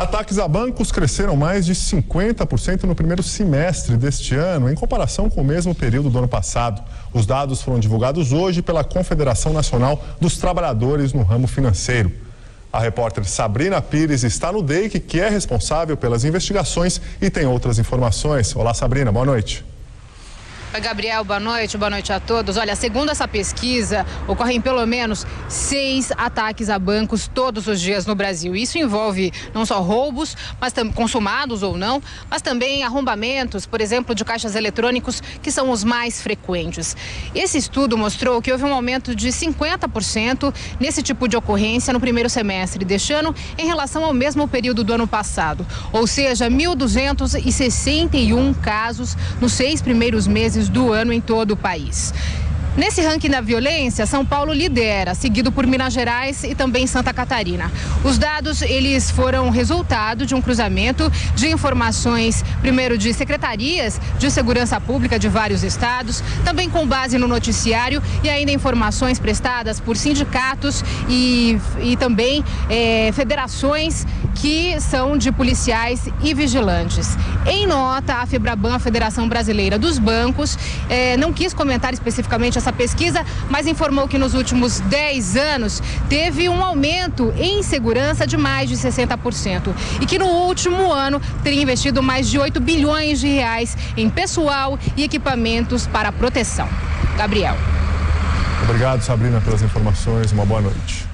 Ataques a bancos cresceram mais de 50% no primeiro semestre deste ano, em comparação com o mesmo período do ano passado. Os dados foram divulgados hoje pela Confederação Nacional dos Trabalhadores no ramo financeiro. A repórter Sabrina Pires está no DEIC, que é responsável pelas investigações, e tem outras informações. Olá, Sabrina, boa noite. Oi, Gabriel, boa noite a todos. Olha, segundo essa pesquisa, ocorrem pelo menos 6 ataques a bancos todos os dias no Brasil. Isso envolve não só roubos, mas consumados ou não, mas também arrombamentos, por exemplo, de caixas eletrônicos, que são os mais frequentes. Esse estudo mostrou que houve um aumento de 50% nesse tipo de ocorrência no primeiro semestre deste ano em relação ao mesmo período do ano passado. Ou seja, 1.261 casos nos 6 primeiros meses do ano em todo o país. Nesse ranking da violência, São Paulo lidera, seguido por Minas Gerais e também Santa Catarina. Os dados, eles foram resultado de um cruzamento de informações, primeiro de secretarias de segurança pública de vários estados, também com base no noticiário e ainda informações prestadas por sindicatos e também federações que são de policiais e vigilantes. Em nota, a FEBRABAN, a Federação Brasileira dos Bancos, não quis comentar especificamente essa pesquisa, mas informou que nos últimos 10 anos teve um aumento em segurança de mais de 60% e que no último ano teria investido mais de 8 bilhões de reais em pessoal e equipamentos para proteção. Gabriel. Obrigado, Sabrina, pelas informações. Uma boa noite.